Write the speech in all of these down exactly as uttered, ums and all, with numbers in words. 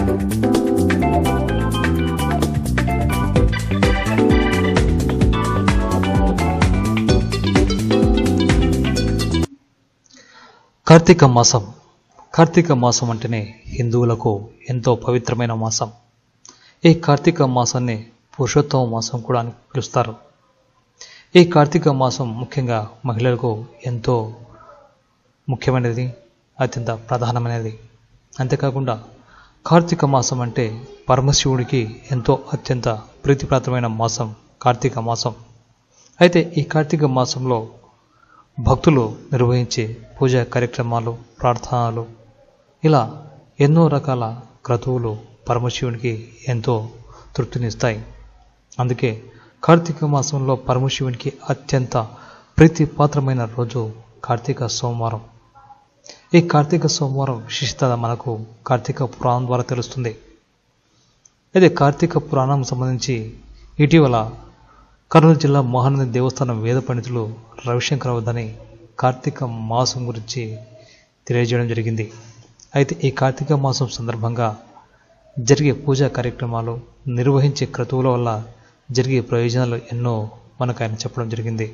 కార్తీక మాసం. కార్తీక మాసం అంటేనే హిందువులకు ఎంతో పవిత్రమైన మాసం. ఈ కార్తీక మాసాన్ని పురుషోత్తమ మాసం కూడా అని పిలుస్తారు. ఈ కార్తీక మాసం ముఖ్యంగా మహిళలకు ఎంతో ముఖ్యమైనది, అత్యంత ప్రధానమైనది. అంతేకాకుండా కార్తీక మాసం అంటే పరమశివుడికి ఎంతో అత్యంత ప్రీతిప్రాతమైన మాసం కార్తీక మాసం. అయితే ఈ కార్తీక మాసంలో భక్తులు నిర్వహించే పూజా కార్యక్రమాలు, ప్రార్థనలు, ఇలా ఎన్నో రకాల క్రతువులు పరమశివునికి ఎంతో తృప్తినిస్తాయి. అందుకే కార్తీక మాసంలో పరమశివునికి అత్యంత ప్రీతిపాత్రమైన రోజు కార్తీక సోమవారం. ఈ కార్తీక సోమవారం విశిష్టత మనకు కార్తీక పురాణం ద్వారా తెలుస్తుంది. అయితే కార్తీక పురాణం సంబంధించి ఇటీవల కర్నూలు జిల్లా మహానంది దేవస్థానం వేద పండితులు రవిశంకర వద్దని కార్తీక మాసం గురించి తెలియజేయడం జరిగింది. అయితే ఈ కార్తీక మాసం సందర్భంగా జరిగే పూజా కార్యక్రమాలు, నిర్వహించే క్రతువుల వల్ల జరిగే ప్రయోజనాలు ఎన్నో మనకు ఆయన చెప్పడం జరిగింది.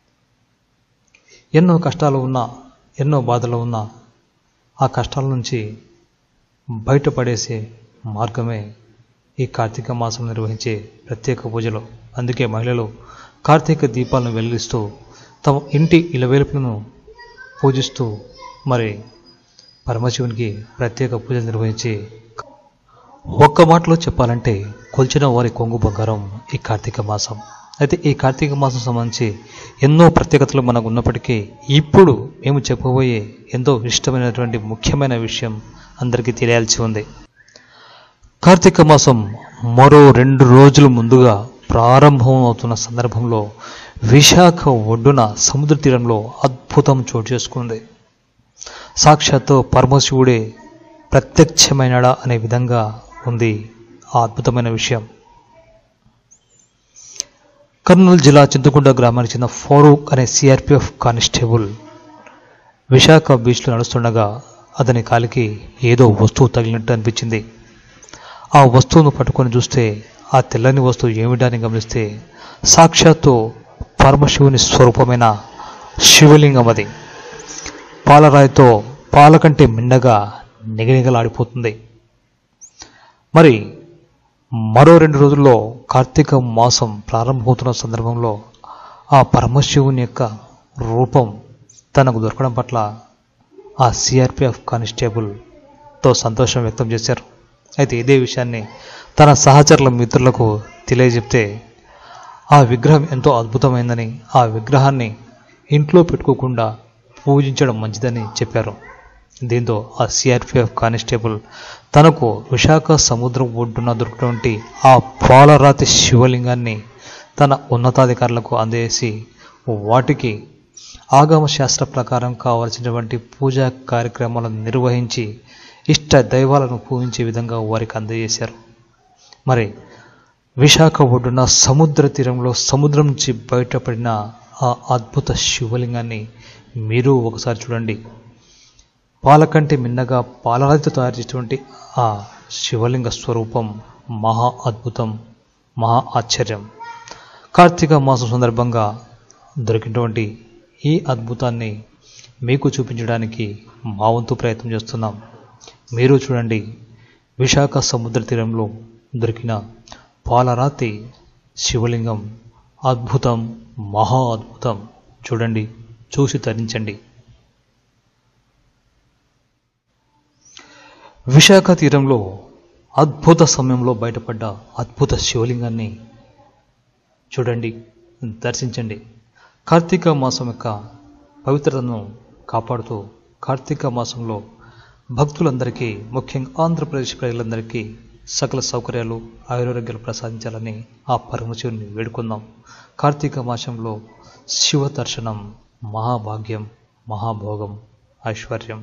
ఎన్నో కష్టాలు ఉన్నా, ఎన్నో బాధలు ఉన్నా ఆ కష్టాల నుంచి బయటపడేసే మార్గమే ఈ కార్తీక మాసం నిర్వహించే ప్రత్యేక పూజలు. అందుకే మహిళలు కార్తీక దీపాలను వెలిగిస్తూ తమ ఇంటి ఇలవేలుపులను పూజిస్తూ మరి పరమశివునికి ప్రత్యేక పూజలు నిర్వహించి, ఒక్క మాటలో చెప్పాలంటే కొల్చిన వారి కొంగు బంగారం ఈ కార్తీక మాసం. అయితే ఈ కార్తీక మాసం సంబంధించి ఎన్నో ప్రత్యేకతలు మనకు ఉన్నప్పటికీ ఇప్పుడు మేము చెప్పబోయే ఎంతో ఇష్టమైనటువంటి ముఖ్యమైన విషయం అందరికీ తెలియాల్సి ఉంది. కార్తీక మాసం మరో రెండు రోజుల ముందుగా ప్రారంభం అవుతున్న సందర్భంలో విశాఖ ఒడ్డున సముద్ర తీరంలో అద్భుతం చోటు చేసుకుంది. సాక్షాత్తు పరమశివుడే ప్రత్యక్షమైనడా అనే విధంగా ఉంది ఆ అద్భుతమైన విషయం. కర్నూలు జిల్లా చింతకుంట గ్రామానికి చెందిన ఫారూక్ అనే సిఆర్పిఎఫ్ కానిస్టేబుల్ విశాఖ బీచ్లో నడుస్తుండగా అతని కాలికి ఏదో వస్తువు తగిలినట్టు అనిపించింది. ఆ వస్తువును పట్టుకొని చూస్తే ఆ తెల్లని వస్తువు ఏమిటని గమనిస్తే సాక్షాత్తు పరమశివుని స్వరూపమైన శివలింగం. అది పాలరాయితో పాల కంటే మిన్నగా నిగనిగలాడిపోతుంది. మరి మరో రెండు రోజుల్లో కార్తీక మాసం ప్రారంభమవుతున్న సందర్భంలో ఆ పరమశివుని యొక్క రూపం తనకు దొరకడం పట్ల ఆ సిఆర్పిఎఫ్ కానిస్టేబుల్తో సంతోషం వ్యక్తం చేశారు. అయితే ఇదే విషయాన్ని తన సహచరుల మిత్రులకు తెలియజెప్తే ఆ విగ్రహం ఎంతో అద్భుతమైందని, ఆ విగ్రహాన్ని ఇంట్లో పెట్టుకోకుండా పూజించడం మంచిదని చెప్పారు. దీంతో ఆ సిఆర్పిఎఫ్ కానిస్టేబుల్ తనకు విశాఖ సముద్రం ఒడ్డున దొరికినటువంటి ఆ పాలరాతి శివలింగాన్ని తన ఉన్నతాధికారులకు అందజేసి వాటికి ఆగమ శాస్త్ర ప్రకారం కావలసినటువంటి పూజా కార్యక్రమాలను నిర్వహించి ఇష్ట దైవాలను పూజించే విధంగా వారికి అందజేశారు. మరి విశాఖ ఒడ్డున సముద్ర తీరంలో సముద్రం నుంచి బయటపడిన ఆ అద్భుత శివలింగాన్ని మీరు ఒకసారి చూడండి. పాలకంటే మిన్నగా పాలరాతితో తయారు చేసినటువంటి ఆ శివలింగ స్వరూపం మహా అద్భుతం, మహా ఆశ్చర్యం. కార్తీక మాసం సందర్భంగా దొరికినటువంటి ఈ అద్భుతాన్ని మీకు చూపించడానికి మా వంతు ప్రయత్నం చేస్తున్నాం. మీరు చూడండి, విశాఖ సముద్ర తీరంలో దొరికిన పాలరాతి శివలింగం అద్భుతం, మహా అద్భుతం. చూడండి, చూసి తరించండి. విశాఖ తీరంలో అద్భుత సమయంలో బయటపడ్డ అద్భుత శివలింగాన్ని చూడండి, దర్శించండి. కార్తీక మాసం యొక్క పవిత్రతను కాపాడుతూ కార్తీక మాసంలో భక్తులందరికీ, ముఖ్యంగా ఆంధ్రప్రదేశ్ ప్రజలందరికీ సకల సౌకర్యాలు, ఆయురారోగ్యాలు ప్రసాదించాలని ఆ పరమశివుని వేడుకుందాం. కార్తీక మాసంలో శివ దర్శనం మహాభాగ్యం, మహాభోగం, ఐశ్వర్యం.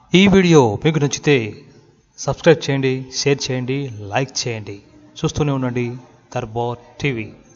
ఈ వీడియో మీకు నచ్చితే సబ్స్క్రైబ్ చేయండి, షేర్ చేయండి, లైక్ చేయండి. చూస్తూనే ఉండండి దర్బార్ టీవీ.